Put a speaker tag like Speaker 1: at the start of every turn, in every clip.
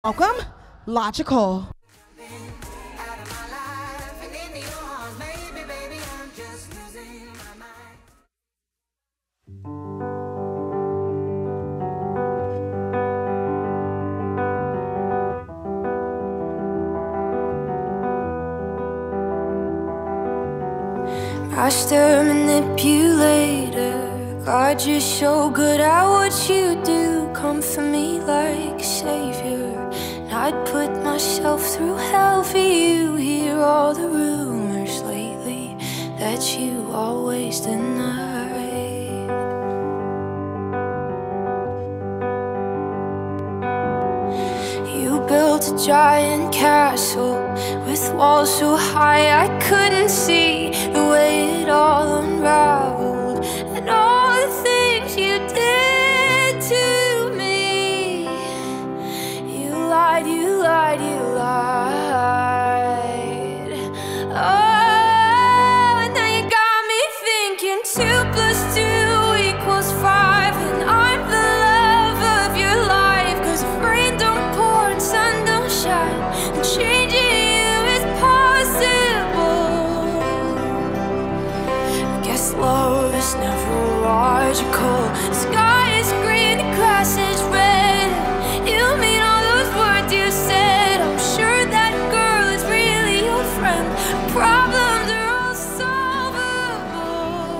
Speaker 1: Welcome, Logical.
Speaker 2: Master manipulator, God, you're so good at what you do. Come for me like a savior, and I'd put myself through hell for you. Hear all the rumors lately that you always deny. You built a giant castle with walls so high I couldn't see the way it all unraveled, and all the things you did to me. You lied, you lied, you lied. Oh, and now you got me thinking 2 + 2 = 5, and I'm the love of your life. 'Cause if rain don't pour and sun don't shine, then changing you is possible. I guess love is never logical. The sky is green, the grass is red. You mean all those words you said. I'm sure that girl is really your friend. Problems are all solvable.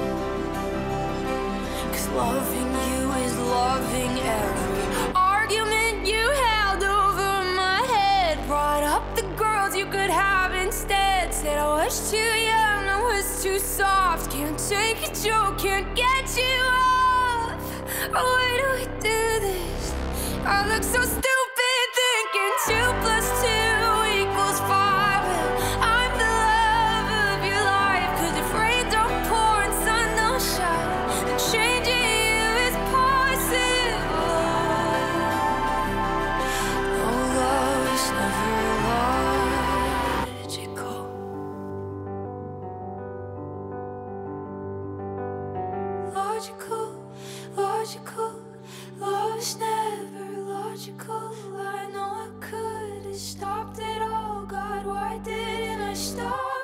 Speaker 2: 'Cause loving you is loving every argument you held over my head. Brought up the girls you could have instead. Said I was too young, I was too soft. Can't take a joke, can't get you off. Why do we do this? I look so stupid thinking 2 + 2 = 5. I'm the love of your life. 'Cause if rain don't pour and sun don't shine, then changing you is possible. No, love is never logical. Logical, logical, love's never logical. I know I could have stopped it all. God, why didn't I stop?